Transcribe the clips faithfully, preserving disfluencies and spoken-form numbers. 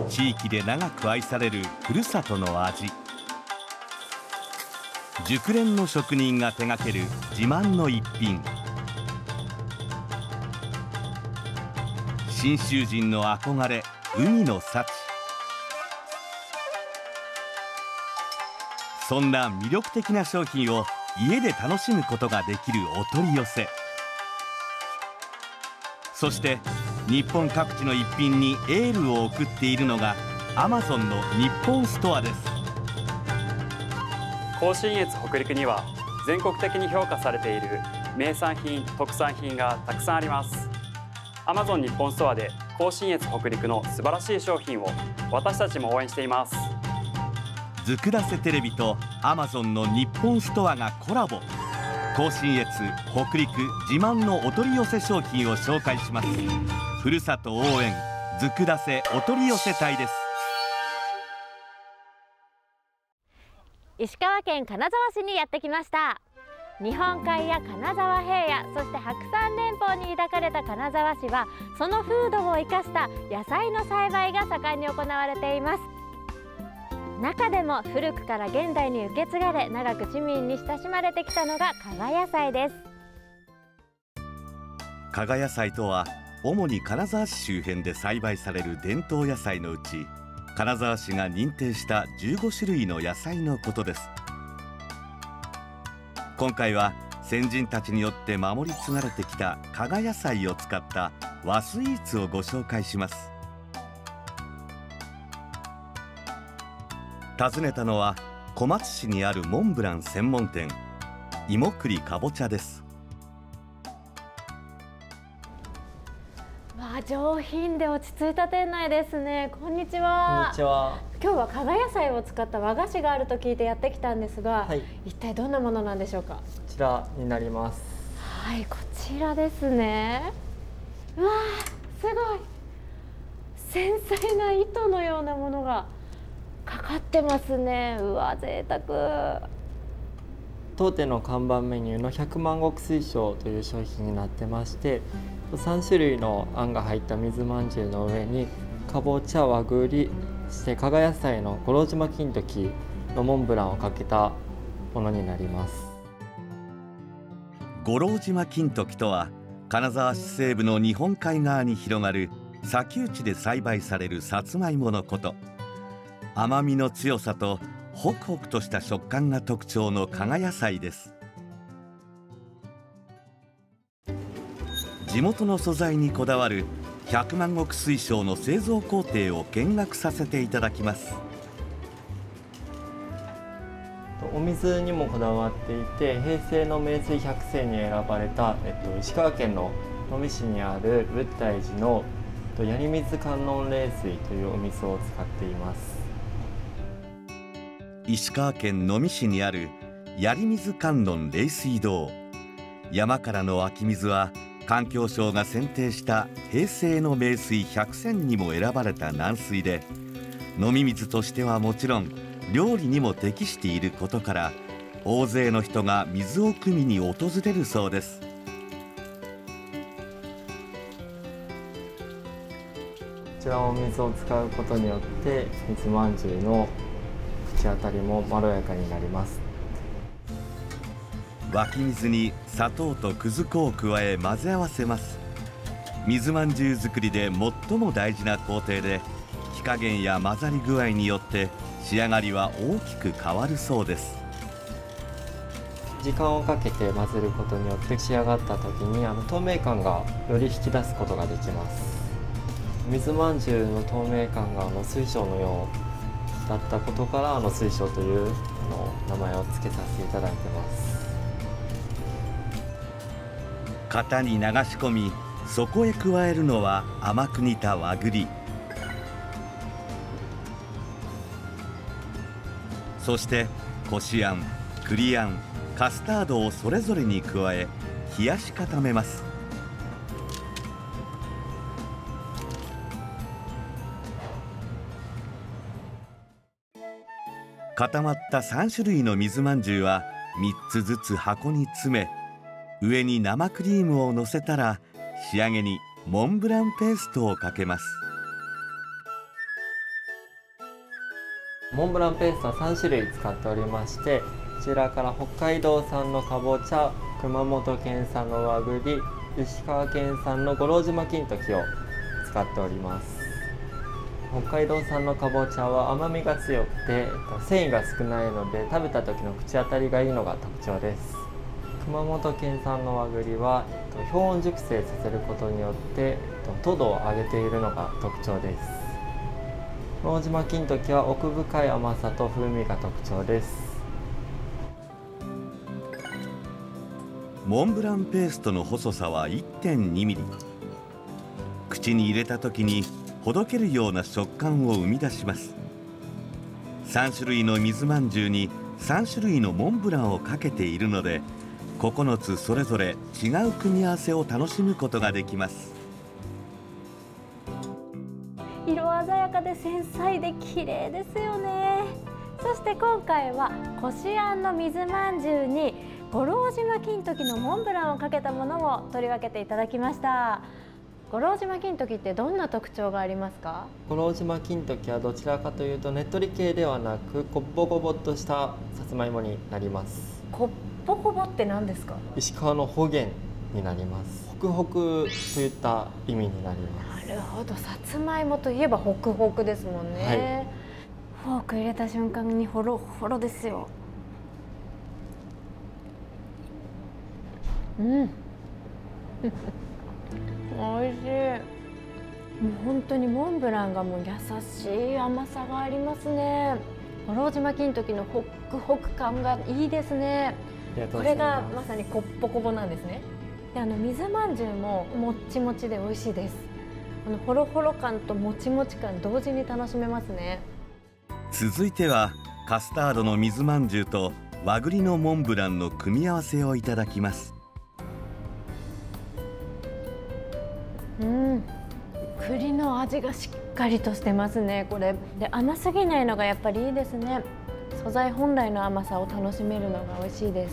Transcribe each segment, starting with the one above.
地域で長く愛されるふるさとの味。熟練の職人が手掛ける自慢の一品。信州人の憧れ、海の幸。そんな魅力的な商品を家で楽しむことができるお取り寄せ。そして日本各地の一品にエールを送っているのがアマゾンの日本ストアです。 甲信越北陸には全国的に評価されている名産品特産品がたくさんあります。アマゾン日本ストアで甲信越北陸の素晴らしい商品を私たちも応援しています。 ずくだせテレビとアマゾンの日本ストアがコラボ。甲信越北陸自慢のお取り寄せ商品を紹介します。ふるさと応援ずくだせお取り寄せ隊です。 石川県金沢市にやってきました。日本海や金沢平野、そして白山連峰に抱かれた金沢市は、その風土を生かした野菜の栽培が盛んに行われています。中でも古くから現代に受け継がれ、長く市民に親しまれてきたのが加賀野菜です。 加賀野菜とは主に金沢市周辺で栽培される伝統野菜のうち、金沢市が認定したじゅうごしゅるいの野菜のことです。今回は先人たちによって守り継がれてきた加賀野菜を使った和スイーツをご紹介します。訪ねたのは小松市にあるモンブラン専門店、芋栗かぼちゃです。 わあ、上品で落ち着いた店内ですね。こんにちは。 こんにちは。 今日は加賀野菜を使った和菓子があると聞いてやってきたんですが、はい、一体どんなものなんでしょうか。こちらになります。 はい、こちらですね。うわー、すごい繊細な糸のようなものがかかってますね。うわ、贅沢。 当店の看板メニューの百万石水晶という商品になってまして、さんしゅるいのあんが入った水まんじゅうの上にかぼちゃ、和栗、そして加賀野菜の五郎島金時のモンブランをかけたものになります。 五郎島金時とは、金沢市西部の日本海側に広がる砂丘地で栽培されるさつまいものこと。甘みの強さとホクホクとした食感が特徴の加賀野菜です。地元の素材にこだわる百万石水晶の製造工程を見学させていただきます。 お水にもこだわっていて、平成の名水百選に選ばれた、えっと、石川県の能美市にある仏体寺の槍水観音冷水というお水を使っています。 石川県能美市にある槍水観音冷水堂。山からの湧き水は環境省が選定した平成の名水百選にも選ばれた軟水で、飲み水としてはもちろん料理にも適していることから、大勢の人が水を汲みに訪れるそうです。 こちらのお水を使うことによって水まんじゅうの口当たりもまろやかになります。 湧き水に砂糖と葛粉を加え混ぜ合わせます。水まんじゅう作りで最も大事な工程で、火加減や混ざり具合によって仕上がりは大きく変わるそうです。 時間をかけて混ぜることによって仕上がった時にあの透明感がより引き出すことができます。水まんじゅうの透明感があの水晶のようだったことから、あの水晶というあの名前を付けさせていただいてます。 型に流し込み、そこへ加えるのは甘く煮た和栗。そしてこしあん、栗あん、カスタードをそれぞれに加え冷やし固めます。固まったさんしゅるいの水まんじゅうはみっつずつ箱に詰め、上に生クリームをのせたら、仕上げにモンブランペーストをかけます。 モンブランペーストはさんしゅるい使っておりまして、こちらから北海道産のかぼちゃ、熊本県産の和栗、石川県産の五郎島金時を使っております。北海道産のかぼちゃは甘みが強くて繊維が少ないので、食べた時の口当たりがいいのが特徴です。熊本県産の和栗は氷温熟成させることによって糖度を上げているのが特徴です。五郎島金時は奥深い甘さと風味が特徴です。 モンブランペーストの細さは いってんにミリ。口に入れた時にほどけるような食感を生み出します。さんしゅるいの水まんじゅうにさんしゅるいのモンブランをかけているので、ここのつそれぞれ違う組み合わせを楽しむことができます。 色鮮やかで繊細で綺麗ですよね。そして今回はこしあんの水まんじゅうに五郎島金時のモンブランをかけたものを取り分けていただきました。五郎島金時ってどんな特徴がありますか？ 五郎島金時はどちらかというとねっとり系ではなく、こっぼこぼっとしたさつまいもになります。 こっぼこぼって何ですか？ 石川の方言になります。ホクホクといった意味になります。 なるほど、さつまいもといえばホクホクですもんね、はい、フォーク入れた瞬間にホロホロですよ。うん美味しい。もう本当にモンブランがもう優しい甘さがありますね。五郎島金時のホックホク感がいいですね。これがまさにこっぽこぼなんですね。で、あの水まんじゅうももっちもちで美味しいです。あのホロホロ感ともちもち感同時に楽しめますね。 続いてはカスタードの水まんじゅうと和栗のモンブランの組み合わせをいただきます。 うん、栗の味がしっかりとしてますね。これで甘すぎないのがやっぱりいいですね。素材本来の甘さを楽しめるのが美味しいです。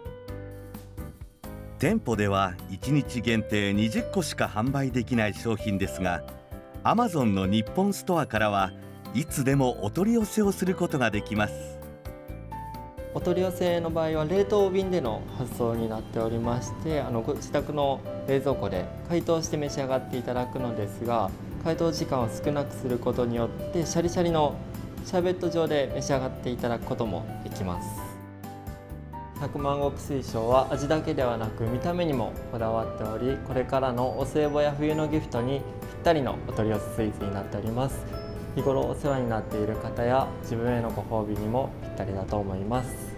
店舗ではいちにち限定にじゅっこしか販売できない商品ですが、 アマゾン の日本ストアからはいつでもお取り寄せをすることができます。 お取り寄せの場合は冷凍便での発送になっておりまして、あのご自宅の冷蔵庫で解凍して召し上がっていただくのですが、解凍時間を少なくすることによってシャリシャリのシャーベット状で召し上がっていただくこともできます。百万石水晶は味だけではなく見た目にもこだわっており、これからのお歳暮や冬のギフトにぴったりのお取り寄せスイーツになっております。日頃お世話になっている方や自分へのご褒美にもぴったりだと思います。